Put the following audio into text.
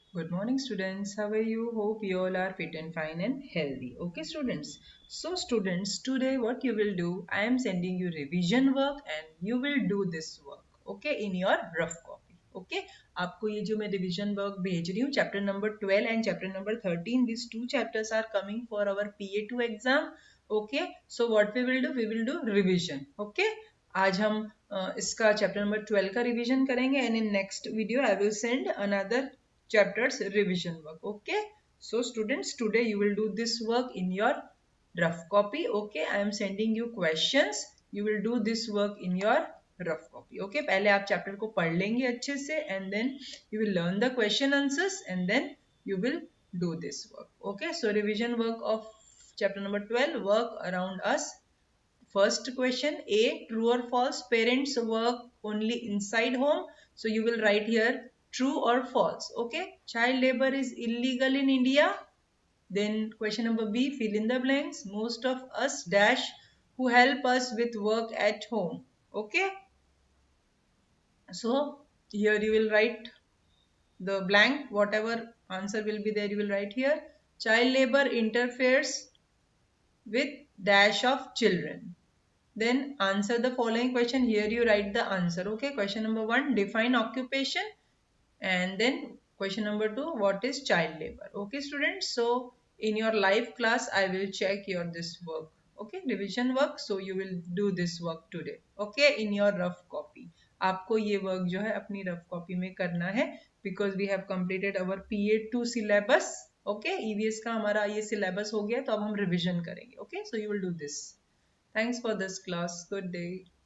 Good morning, students. How are you? Hope you all are fit and fine and healthy. Okay, students. So, students, today what you will do, I am sending you revision work and you will do this work. Okay, in your rough copy. Okay, आपको ये जो मैं revision work भेज रही हूँ, chapter number 12 and chapter number 13, these two chapters are coming for our PA2 exam. Okay, so what we will do? We will do revision. Okay, आज हम इसका chapter number 12 का revision करेंगे and in next video I will send another chapters revision work. Okay, so students, today you will do this work in your rough copy. Okay, I am sending you questions, you will do this work in your rough copy. Okay, पहले आप chapter को पढ़ लेंगे अच्छे से and then you will learn the question answers and then you will do this work. Okay, so revision work of chapter number 12, work around us. First question, A, true or false? Parents work only inside home. So you will write here true or false. Okay. Child labor is illegal in India. Then question number B, fill in the blanks. Most of us dash who help us with work at home. Okay. So here you will write the blank, whatever answer will be there, you will write here. Child labor interferes with dash of children. Then answer the following question. Here you write the answer. Okay, question number 1, define occupation, and then question number 2, what is child labor? Okay, students, so in your live class I will check your this work. Okay, revision work, so you will do this work today. Okay, in your rough copy आपको ये work जो है अपनी rough copy में करना है because we have completed our PA2 syllabus. Okay, EVS का हमारा ये syllabus हो गया, तो अब हम revision करेंगे. Okay, so you will do this. Thanks for this class. Good day.